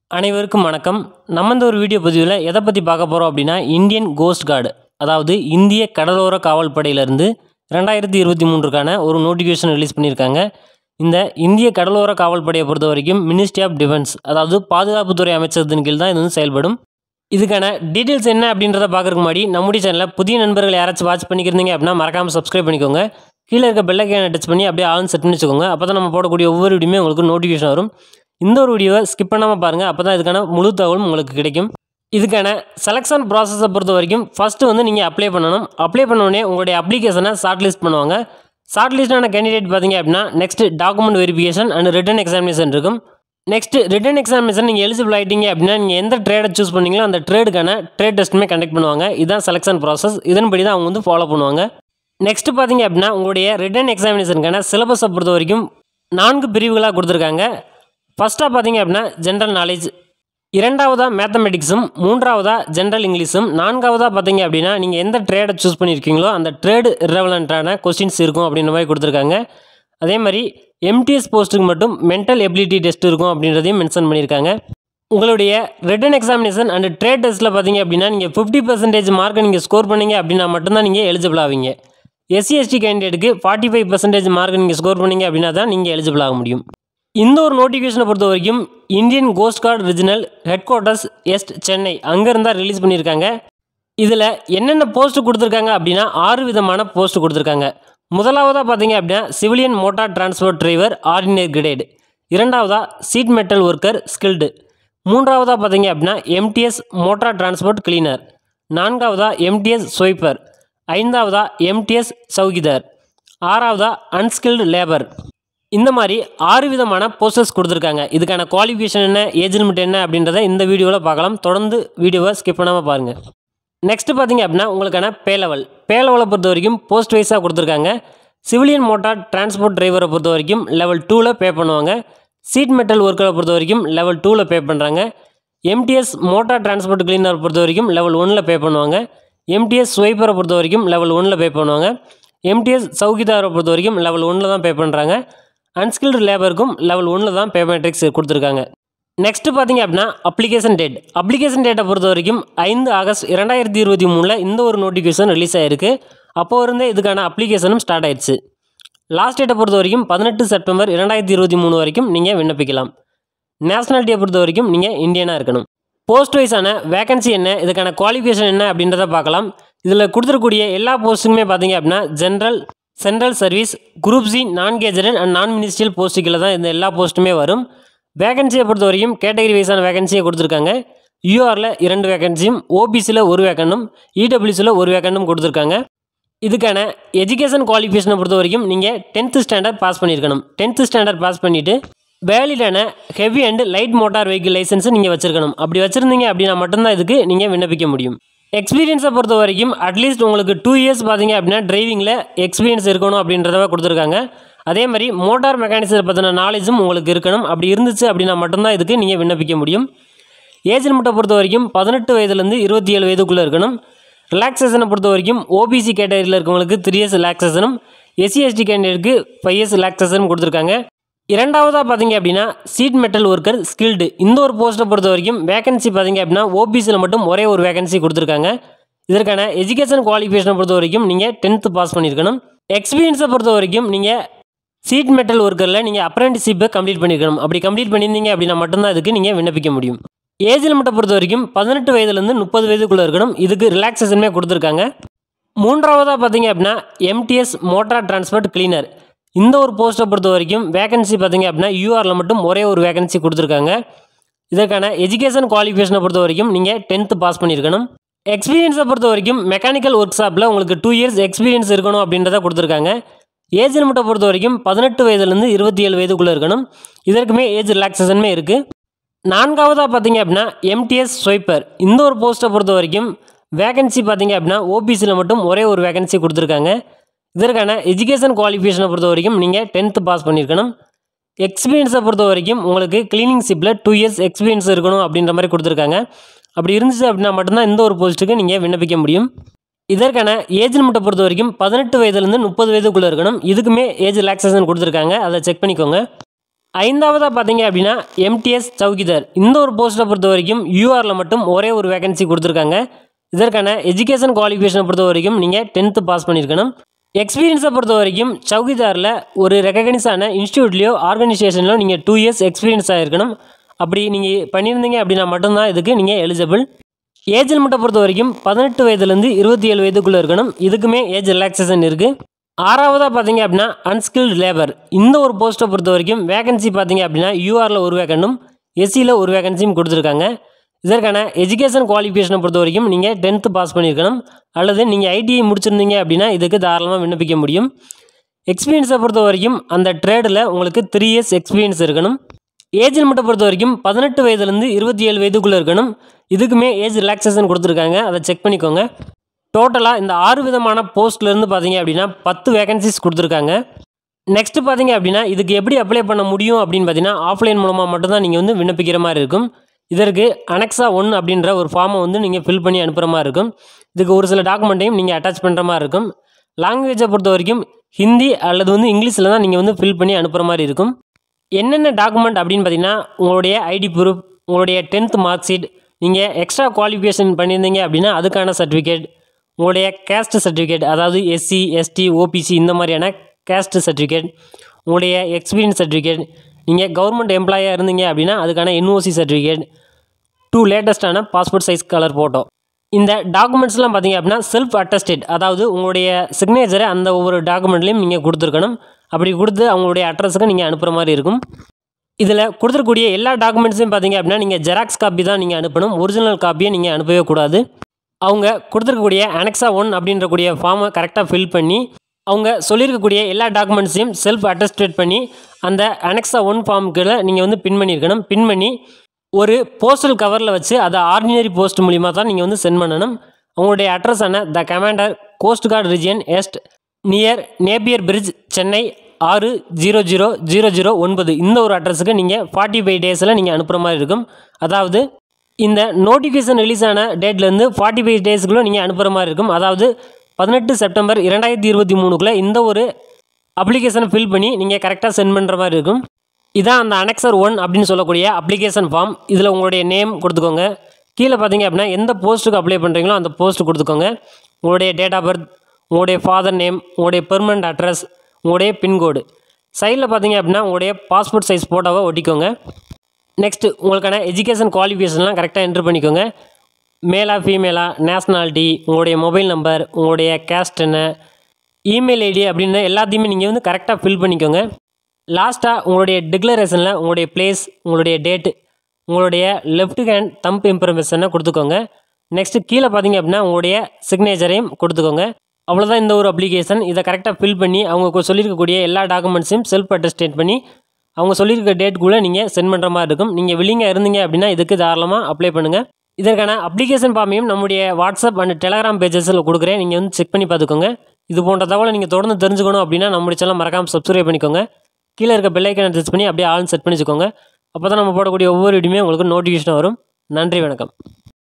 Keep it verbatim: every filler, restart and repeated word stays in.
அனைவருக்கும் வணக்கம். நம்ம இந்த ஒரு வீடியோ பதிவில் எதை பற்றி பார்க்க போகிறோம் அப்படின்னா, இந்தியன் கோஸ்ட் கார்டு, அதாவது இந்திய கடலோர காவல் படையிலேருந்து ரெண்டாயிரத்தி இருபத்தி மூன்றுக்கான ஒரு நோட்டிஃபிகேஷன் ரிலீஸ் பண்ணியிருக்காங்க. இந்த இந்திய கடலோர காவல் படையை பொறுத்த வரைக்கும் மினிஸ்ட்ரி ஆஃப் டிஃபென்ஸ், அதாவது பாதுகாப்புத்துறை அமைச்சகத்தின் கீழ் தான் இது வந்து செயல்படும். இதுக்கான டீட்டெயில்ஸ் என்ன அப்படின்றத பார்க்குறதுக்கு முன்னாடி நம்முடைய சேனலில் புதிய நண்பர்கள் யாராச்சும் வாட்ச் பண்ணிக்கிறீங்க அப்படின்னா மறக்காமல் சப்ஸ்கிரைப் பண்ணிக்கோங்க. கீழே இருக்க பெல் ஐக்கானை டச் பண்ணி அப்படியே ஆன் செட் பண்ணி வச்சுக்கோங்க. அப்போ தான் நம்ம போடக்கூடிய ஒவ்வொரு வீடியோமே உங்களுக்கு நோட்டிஃபிகேஷன் வரும். இந்த ஒரு வீடியோவை ஸ்கிப் பண்ணாமல் பாருங்கள், அப்போ தான் இதுக்கான முழு தகவலும் உங்களுக்கு கிடைக்கும். இதுக்கான செலெக்ஷன் ப்ராசஸை பொறுத்த வரைக்கும் ஃபஸ்ட்டு வந்து நீங்கள் அப்ளை பண்ணணும். அப்ளை பண்ணோடனே உங்களுடைய அப்ளிகேஷனை ஷார்ட் லிஸ்ட் பண்ணுவாங்க. ஷார்ட் லிஸ்டான கேண்டிடேட் பார்த்தீங்க அப்படின்னா next document verification and written examination இருக்கும். நெக்ஸ்ட் ரிட்டன் எக்ஸாமினேஷன் நீங்கள் எலிஜிபிள் ஆகிட்டீங்க அப்படின்னா நீங்கள் எந்த ட்ரேடை சூஸ் பண்ணீங்களோ அந்த ட்ரேடுக்கான ட்ரேட் டெஸ்ட்டுமே கண்டக்ட் பண்ணுவாங்க. இதுதான் செலெக்ஷன் ப்ராசஸ். இதன்படி தான் அவங்க வந்து ஃபாலோ பண்ணுவாங்க. நெக்ஸ்ட் பார்த்தீங்க அப்படின்னா உங்களுடைய ரிட்டன் எக்ஸாமினேஷனுக்கான சிலபஸை பொறுத்த வரைக்கும் நான்கு பிரிவுகளாக கொடுத்துருக்காங்க. ஃபஸ்ட்டாக பார்த்தீங்க அப்படின்னா ஜென்ரல் நாலேஜ், இரண்டாவதாக மேத்தமெட்டிக்ஸும், மூன்றாவதாக ஜென்ரல் இங்கிலீஷும், நான்காவதாக பார்த்தீங்க அப்படின்னா நீங்கள் எந்த ட்ரேடை சூஸ் பண்ணியிருக்கீங்களோ அந்த ட்ரேடு இரலவெண்ட்டான கொஸ்டின்ஸ் இருக்கும் அப்படின்ற மாதிரி கொடுத்துருக்காங்க. அதே மாதிரி எம்டிஎஸ் போஸ்ட்டுக்கு மட்டும் மென்டல் எபிலிட்டி டெஸ்ட் இருக்கும் அப்படின்றதையும் மென்ஷன் பண்ணியிருக்காங்க. உங்களுடைய ரிட்டன் எக்ஸாமினேஷன் அண்ட் ட்ரேட் டெஸ்ட்டில் பார்த்தீங்க அப்படின்னா நீங்கள் ஃபிஃப்டி பர்சன்டேஜ் மார்க்கை நீங்கள் ஸ்கோர் பண்ணீங்க அப்படின்னா மட்டும்தான் நீங்கள் எலிஜிபிள் ஆவீங்க. எஸ்சி எஸ்டி கேண்டிடேட்டுக்கு ஃபார்ட்டி ஃபைவ் பர்சன்டேஜ் மார்க் நீங்கள் ஸ்கோர் பண்ணீங்க அப்படின்னா தான் நீங்கள் எலிஜிபிள் ஆக முடியும். இந்த ஒரு நோட்டிஃபிகேஷனை பொறுத்த வரைக்கும் Indian coast guard regional headquarters east Chennai அங்கேருந்தா ரிலீஸ் பண்ணியிருக்காங்க. இதில் என்னென்ன போஸ்ட்டு கொடுத்துருக்காங்க அப்படின்னா ஆறு விதமான போஸ்ட்டு கொடுத்துருக்காங்க. முதலாவதாக பார்த்தீங்க அப்படின்னா civilian motor transport driver ordinary grade, இரண்டாவதாக சீட் மெட்டல் ஒர்க்கர் ஸ்கில்டு, மூன்றாவதாக பார்த்தீங்க அப்படின்னா எம்டிஎஸ் மோட்டார் டிரான்ஸ்போர்ட் கிளீனர், நான்காவதாக எம்டிஎஸ் ஸ்வைப்பர், ஐந்தாவதாக எம்டிஎஸ் சௌகிதார், ஆறாவதாக அன்ஸ்கில்டு லேபர். இந்த மாதிரி ஆறு விதமான போஸ்டர்ஸ் கொடுத்துருக்காங்க. இதுக்கான குவாலிஃபிகேஷன் என்ன, ஏஜ் லிமிட் என்ன அப்படின்றத இந்த வீடியோவில் பார்க்கலாம். தொடர்ந்து வீடியோவை ஸ்கிப் பண்ணாமல் பாருங்கள். நெக்ஸ்ட்டு பார்த்தீங்க அப்படின்னா உங்களுக்கான பே லெவல் பே லெவலை பொறுத்த வரைக்கும் போஸ்ட் வைஸாக கொடுத்துருக்காங்க. சிவிலியன் மோட்டார் டிரான்ஸ்போர்ட் டிரைவரை பொறுத்த வரைக்கும் லெவல் டூவில் பே பண்ணுவாங்க. சீட் மெட்டல் ஒர்க்கரை பொறுத்த வரைக்கும் லெவல் டூவில் பே பண்ணுறாங்க. எம்டிஎஸ் மோட்டார் டிரான்ஸ்போர்ட் கிளீனரை பொறுத்த வரைக்கும் லெவல் ஒன்னில் பே பண்ணுவாங்க. எம்டிஎஸ் ஸ்வைப்பரை பொறுத்த வரைக்கும் லெவல் ஒன்னில் பே பண்ணுவாங்க. எம்டிஎஸ் சௌகிதாரை பொறுத்த வரைக்கும் லெவல் ஒன்னில் தான் பே பண்ணுறாங்க. அன்ஸ்கில்டு லேபருக்கும் லெவல் ஒன்னில் தான் பே மேட்ரிக்ஸ் கொடுத்துருக்காங்க. நெக்ஸ்ட்டு பார்த்தீங்க அப்படின்னா அப்ளிகேஷன் டேட் அப்ளிகேஷன் டேட்டை பொறுத்த வரைக்கும் ஐந்து ஆகஸ்ட் இரண்டாயிரத்தி இருபத்தி மூணில் இந்த ஒரு நோட்டிஃபிகேஷன் ரிலீஸ் ஆகிருக்கு. அப்போ இருந்தே இதுக்கான அப்ளிகேஷனும் ஸ்டார்ட் ஆயிடுச்சு. லாஸ்ட் டேட்டை பொறுத்த வரைக்கும் பதினெட்டு செப்டம்பர் இரண்டாயிரத்தி இருபத்தி மூணு வரைக்கும் நீங்கள் விண்ணப்பிக்கலாம். நேஷனாலிட்டியை பொறுத்த வரைக்கும் நீங்கள் இந்தியனாக இருக்கணும். போஸ்ட் வைஸான வேகன்சி என்ன, இதுக்கான குவாலிஃபிகேஷன் என்ன அப்படின்றத பார்க்கலாம். இதில் கொடுத்துருக்கூடிய எல்லா போஸ்ட்டுக்குமே பார்த்தீங்க அப்படின்னா general, central service, group C, non gazetted and நான் மினிஸ்ட்ரியல் போஸ்ட்டுகளில் தான் இந்த எல்லா போஸ்ட்டுமே வரும். வேகன்சியை பொறுத்த வரைக்கும் கேட்டகரி வைஸான வேகன்சியை கொடுத்துருக்காங்க. யூஆரில் இரண்டு வேகன்சியும், ஓபிசியில் ஒரு வேக்கண்டும், இடபிள்யூசியில் ஒரு வேக்கண்டும் கொடுத்துருக்காங்க. இதுக்கான எஜுகேஷன் குவாலிஃபிகேஷனை பொறுத்த வரைக்கும் நீங்கள் டென்த்து ஸ்டாண்டர்ட் பாஸ் பண்ணியிருக்கணும். டென்த்து ஸ்டாண்டர்ட் பாஸ் பண்ணிவிட்டு வேலிடான heavy and light motor vehicle லைசன்ஸை நீங்கள் வச்சுருக்கணும். அப்படி வச்சுருந்தீங்க அப்படின்னா மட்டும்தான் இதுக்கு நீங்கள் விண்ணப்பிக்க முடியும். எக்ஸ்பீரியன்ஸை பொறுத்த வரைக்கும் அட்லீஸ்ட் உங்களுக்கு டூ இயர்ஸ் பார்த்தீங்க அப்படின்னா டிரைவிங்கில் எக்ஸ்பீரியன்ஸ் இருக்கணும் அப்படின்றத கொடுத்துருக்காங்க. அதே மாதிரி மோட்டார் மெக்கானிக்ஸை பற்றின நாலேஜும் உங்களுக்கு இருக்கணும். அப்படி இருந்துச்சு அப்படின்னா மட்டும்தான் இதுக்கு நீங்கள் விண்ணப்பிக்க முடியும். ஏஜ் லிமிட்டை பொறுத்த வரைக்கும் பதினெட்டு வயதுலேருந்து இருபத்தி ஏழு வயதுக்குள்ளே இருக்கணும். ரிலாக்ஸேஷனை பொறுத்த வரைக்கும் ஓபிசி கேட்டகரியில் இருக்கவங்களுக்கு த்ரீ இயர்ஸ் ரிலாக்ஸேஷனும், எஸ்சி எஸ்டி கேண்டிடேட்டுக்கு ஃபைவ் இயர்ஸ் ரிலாக்ஸேஷனும் கொடுத்துருக்காங்க. இரண்டாவதாக பார்த்தீங்க அப்படின்னா சீட் மெட்டல் ஒர்க்கர் ஸ்கில்டு இந்த ஒரு போஸ்ட்டை பொறுத்த வரைக்கும் வேகன்சி பார்த்தீங்க அப்படின்னா ஓபிசியில் மட்டும் ஒரே ஒரு வேகன்சி கொடுத்துருக்காங்க. இதற்கான எஜுகேஷன் குவாலிஃபிகேஷனை பொறுத்த வரைக்கும் நீங்கள் டென்த்து பாஸ் பண்ணியிருக்கணும். எக்ஸ்பீரியன்ஸை பொறுத்த வரைக்கும் நீங்கள் சீட் மெட்டல் ஒர்க்கரில் நீங்கள் அப்ரெண்டிஸ்ஷிப்பை கம்ப்ளீட் பண்ணியிருக்கணும். அப்படி கம்ப்ளீட் பண்ணியிருந்தீங்க அப்படின்னா மட்டும்தான் இதுக்கு நீங்கள் விண்ணப்பிக்க முடியும். ஏஜ் லிமிட்டை பொறுத்த வரைக்கும் பதினெட்டு வயதுலேருந்து முப்பது வயதுக்குள்ளே இருக்கணும். இதுக்கு ரிலாக்ஸேஷனுமே கொடுத்துருக்காங்க. மூன்றாவதாக பார்த்தீங்க அப்படின்னா எம்டிஎஸ் மோட்டார் டிரான்ஸ்போர்ட் கிளீனர் இந்த ஒரு போஸ்ட்டை பொறுத்த வரைக்கும் வேகன்சி பார்த்தீங்க அப்படின்னா யூஆரில் மட்டும் ஒரே ஒரு வேகன்சி கொடுத்துருக்காங்க. இதற்கான எஜுகேஷன் குவாலிஃபிகேஷனை பொறுத்த வரைக்கும் நீங்கள் டென்த்து பாஸ் பண்ணியிருக்கணும். எக்ஸ்பீரியன்ஸை பொறுத்த வரைக்கும் மெக்கானிக்கல் ஒர்க் ஷாப்பில் உங்களுக்கு டூ இயர்ஸ் எக்ஸ்பீரியன்ஸ் இருக்கணும் அப்படின்றத கொடுத்துருக்காங்க. ஏஜ் லிமிட்டை பொறுத்த வரைக்கும் பதினெட்டு வயதுலேருந்து இருபத்தி ஏழு வயதுக்குள்ளே இருக்கணும். இதற்குமே ஏஜ் ரிலாக்ஸேஷனுமே இருக்குது. நான்காவதாக பார்த்தீங்க அப்படின்னா எம்டிஎஸ் ஸ்வைப்பர் இந்த ஒரு போஸ்ட்டை பொறுத்த வரைக்கும் வேகன்சி பார்த்தீங்க அப்படின்னா ஓபிசியில் மட்டும் ஒரே ஒரு வேகன்சி கொடுத்துருக்காங்க. இதற்கான எஜுகேஷன் குவாலிஃபிகேஷனை பொறுத்த வரைக்கும் நீங்கள் டென்த்து பாஸ் பண்ணியிருக்கணும். எக்ஸ்பீரியன்ஸை பொறுத்த வரைக்கும் உங்களுக்கு கிளீனிங் ஷிப்பில் டூ இயர்ஸ் எக்ஸ்பீரியன்ஸ் இருக்கணும் அப்படின்ற மாதிரி கொடுத்துருக்காங்க. அப்படி இருந்துச்சு அப்படின்னா மட்டும்தான் இந்த ஒரு போஸ்ட்டுக்கு நீங்கள் விண்ணப்பிக்க முடியும். இதற்கான ஏஜ் லிமிட்டை பொறுத்த வரைக்கும் பதினெட்டு வயதுலேருந்து முப்பது வயதுக்குள்ளே இருக்கணும். இதுக்குமே ஏஜ் ரிலாக்ஸேஷன் கொடுத்துருக்காங்க, அதை செக் பண்ணிக்கோங்க. ஐந்தாவதாக பார்த்தீங்க அப்படின்னா எம்டிஎஸ் சௌகிதார். இந்த ஒரு போஸ்ட்டை பொறுத்த வரைக்கும் யூஆரில் மட்டும் ஒரே ஒரு வேகன்சி கொடுத்துருக்காங்க. இதற்கான எஜுகேஷன் குவாலிஃபிகேஷனை பொறுத்த வரைக்கும் நீங்கள் டென்த்து பாஸ் பண்ணியிருக்கணும். எக்ஸ்பீரியன்ஸை பொறுத்த வரைக்கும் சௌகிதாரில் ஒரு ரெகக்னைஸான இன்ஸ்டியூட்லேயோ ஆர்கனைசேஷன்லையோ நீங்கள் டூ இயர்ஸ் எக்ஸ்பீரியன்ஸாக இருக்கணும். அப்படி நீங்கள் பண்ணியிருந்தீங்க அப்படின்னா மட்டும்தான் இதுக்கு நீங்கள் எலிஜிபிள். ஏஜ் லிமிட்டை பொறுத்த வரைக்கும் பதினெட்டு வயதுலேருந்து இருபத்தி ஏழு வயதுக்குள்ளே இருக்கணும். இதுக்குமே ஏஜ் ரிலாக்ஸேஷன் இருக்குது. ஆறாவதாக பார்த்தீங்க அப்படின்னா அன்ஸ்கில்டு லேபர். இந்த ஒரு போஸ்ட்டை பொறுத்த வரைக்கும் வேகன்சி பார்த்தீங்க அப்படின்னா யூஆரில் ஒரு வேகனும் எஸ்சியில் ஒரு வேகன்சியும் கொடுத்துருக்காங்க. இதற்கான எஜுகேஷன் குவாலிஃபிகேஷனை பொறுத்த வரைக்கும் நீங்கள் டென்த்து பாஸ் பண்ணியிருக்கணும். அல்லது நீங்கள் ஐடிஐ முடிச்சிருந்தீங்க அப்படின்னா இதுக்கு தாராளமாக விண்ணப்பிக்க முடியும். எக்ஸ்பீரியன்ஸை பொறுத்த வரைக்கும் அந்த ட்ரேடில் உங்களுக்கு த்ரீ இயர்ஸ் எக்ஸ்பீரியன்ஸ் இருக்கணும். ஏஜ் லிமிட்டை பொறுத்த வரைக்கும் பதினெட்டு வயதுலேருந்து இருபத்தி ஏழு வயதுக்குள்ளே இருக்கணும். இதுக்குமே ஏஜ் ரிலாக்ஸேஷன் கொடுத்துருக்காங்க, அதை செக் பண்ணிக்கோங்க. டோட்டலாக இந்த ஆறு விதமான போஸ்ட்லேருந்து பார்த்தீங்க அப்படின்னா பத்து வேகன்சிஸ் கொடுத்துருக்காங்க. நெக்ஸ்ட்டு பார்த்தீங்க அப்படின்னா இதுக்கு எப்படி அப்ளை பண்ண முடியும் அப்படின்னு பார்த்தீங்கன்னா ஆஃப்லைன் மூலமாக மட்டும்தான் நீங்கள் வந்து விண்ணப்பிக்கிற மாதிரி இருக்கும். இதற்கு அனெக்ஸா ஒன் அப்படின்ற ஒரு ஃபார்மை வந்து நீங்கள் ஃபில் பண்ணி அனுப்புகிற மாதிரி இருக்கும். இதுக்கு ஒரு சில டாக்குமெண்ட்டையும் நீங்கள் அட்டாச் பண்ணுற மாதிரி இருக்கும். லாங்குவேஜை பொறுத்த வரைக்கும் ஹிந்தி அல்லது வந்து இங்கிலீஷில் தான் நீங்கள் வந்து ஃபில் பண்ணி அனுப்புகிற மாதிரி இருக்கும். என்னென்ன டாக்குமெண்ட் அப்படின்னு பார்த்தீங்கன்னா உங்களுடைய ஐடி ப்ரூஃப், உங்களுடைய டென்த் மார்க் ஷீட், நீங்கள் எக்ஸ்ட்ரா குவாலிஃபிகேஷன் பண்ணியிருந்தீங்க அப்படின்னா அதுக்கான சர்டிஃபிகேட், உங்களுடைய கேஸ்ட் சர்டிஃபிகேட், அதாவது எஸ்சி எஸ்டி ஓபிசி இந்த மாதிரியான கேஸ்ட் சர்டிஃபிகேட், உங்களுடைய எக்ஸ்பீரியன்ஸ் சர்டிஃபிகேட், நீங்கள் கவர்மெண்ட் எம்ப்ளாயாக இருந்தீங்க அப்படின்னா அதுக்கான என்ஓசி சர்டிஃபிகேட், டூ லேட்டஸ்ட்டான பாஸ்போர்ட் சைஸ் கலர் ஃபோட்டோ. இந்த டாக்குமெண்ட்ஸ்லாம் பார்த்தீங்க அப்படின்னா செல்ஃப் அட்டஸ்டேட், அதாவது உங்களுடைய சிக்னேச்சரை அந்த ஒவ்வொரு டாக்குமெண்ட்லேயும் நீங்கள் கொடுத்துருக்கணும். அப்படி கொடுத்து அவங்களுடைய அட்ரஸுக்கு நீங்கள் அனுப்புகிற மாதிரி இருக்கும். இதில் கொடுத்துருக்கூடிய எல்லா டாக்குமெண்ட்ஸையும் பார்த்தீங்க அப்படின்னா நீங்கள் ஜெராக்ஸ் காப்பி தான் நீங்கள் அனுப்பணும். ஒரிஜினல் காப்பியை நீங்கள் அனுப்பவே கூடாது. அவங்க கொடுத்துருக்கக்கூடிய அனெக்ஸா ஒன் அப்படின்றக்கூடிய ஃபார்மை கரெக்டாக ஃபில் பண்ணி அவங்க சொல்லியிருக்கக்கூடிய எல்லா டாக்குமெண்ட்ஸையும் செல்ஃப் அட்டஸ்டேட் பண்ணி அந்த அனெக்ஸா ஒன் ஃபார்முக்குள்ள நீங்கள் வந்து பின் பண்ணியிருக்கணும். பின் பண்ணி ஒரு போஸ்டல் கவரில் வச்சு அதை ஆர்டினரி போஸ்ட் மூலிமா தான் நீங்கள் வந்து சென்ட் பண்ணணும். உங்களுடைய அட்ரஸான the commander coast guard region east near Napier bridge Chennai ஆறு ஜீரோ ஜீரோ ஜீரோ ஜீரோ ஒன்பது இந்த ஒரு அட்ரஸுக்கு நீங்கள் ஃபார்ட்டி ஃபைவ் டேஸில் நீங்கள் அனுப்புகிற மாதிரி இருக்கும். அதாவது இந்த நோட்டிஃபிகேஷன் ரிலீஸ் ஆன டேட்லேருந்து ஃபார்ட்டி ஃபைவ் டேஸுக்குள்ளே நீங்கள் அனுப்புகிற மாதிரி இருக்கும். அதாவது பதினெட்டு செப்டம்பர் இரண்டாயிரத்தி இருபத்தி மூணுக்குள்ளே இந்த ஒரு அப்ளிகேஷனை ஃபில் பண்ணி நீங்கள் கரெக்டாக சென்ட் பண்ணுற மாதிரி இருக்கும். இதான் அந்த அனெக்சர் ஒன் அப்படின்னு சொல்லக்கூடிய அப்ளிகேஷன் ஃபார்ம். இதில் உங்களுடைய நேம் கொடுத்துக்கோங்க. கீழே பார்த்தீங்க அப்படின்னா எந்த போஸ்ட்டுக்கு அப்ளை பண்ணுறீங்களோ அந்த போஸ்ட்டு கொடுத்துக்கோங்க. உங்களுடைய டேட் ஆஃப் பர்த், உங்களுடைய ஃபாதர் நேம், உங்களுடைய பெர்மனண்ட் அட்ரஸ், உங்களுடைய பின்கோடு. சைடில் பார்த்தீங்க அப்படின்னா உங்களுடைய பாஸ்போர்ட் சைஸ் ஃபோட்டோவை ஒட்டிக்கோங்க. நெக்ஸ்ட்டு உங்களுக்கான எஜுகேஷன் குவாலிஃபிகேஷன்லாம் கரெக்டாக என்ட்ரு பண்ணிக்கோங்க. மேலா ஃபீமேலா, நேஷ்னாலிட்டி, உங்களுடைய மொபைல் நம்பர், உங்களுடைய கேஸ்ட் என்ன, இமெயில் ஐடி அப்படின்னு எல்லாத்தையுமே நீங்கள் வந்து கரெக்டாக ஃபில் பண்ணிக்கோங்க. லாஸ்ட்டாக உங்களுடைய டிக்ளரேஷனில் உங்களுடைய பிளேஸ், உங்களுடைய டேட்டு, உங்களுடைய லெஃப்ட் ஹேண்ட் தம்ப் இன்ஃபர்மேஷனை கொடுத்துக்கோங்க. நெக்ஸ்ட்டு கீழே பார்த்தீங்க அப்படின்னா உங்களுடைய சிக்னேச்சரையும் கொடுத்துக்கோங்க. அவ்வளோதான் இந்த ஒரு அப்ளிகேஷன். இதை கரெக்டாக ஃபில் பண்ணி அவங்க சொல்லியிருக்கக்கூடிய எல்லா டாக்குமெண்ட்ஸையும் செல்ஃப் அட்டஸ்டேட் பண்ணி அவங்க சொல்லியிருக்க டேட்டுக்குள்ளே நீங்கள் சென்ட் பண்ணுற மாதிரி இருக்கும். நீங்கள் வில்லிங்காக இருந்தீங்க அப்படின்னா இதுக்கு தாராளமாக அப்ளை பண்ணுங்கள். இதற்கான அப்ளிகேஷன் ஃபார்மையும் நம்முடைய வாட்ஸ்அப் அண்ட் டெலகிராம் பேஜஸில் கொடுக்குறேன். நீங்கள் வந்து செக் பண்ணி பார்த்துக்கோங்க. இது போன்ற தகவலை நீங்கள் தொடர்ந்து தெரிஞ்சுக்கணும் அப்படின்னா நம்முடைய சேனல் மறக்காமல் சப்ஸ்கிரைப் பண்ணிக்கோங்க. கீழே இருக்க பெல் ஐக்கானை டச் பண்ணி அப்படியே ஆல் செட் பண்ணி வச்சுக்கோங்க. அப்போ தான் நம்ம போடக்கூடிய ஒவ்வொரு வீடியோமே உங்களுக்கு நோட்டிஃபிகேஷன் வரும். நன்றி, வணக்கம்.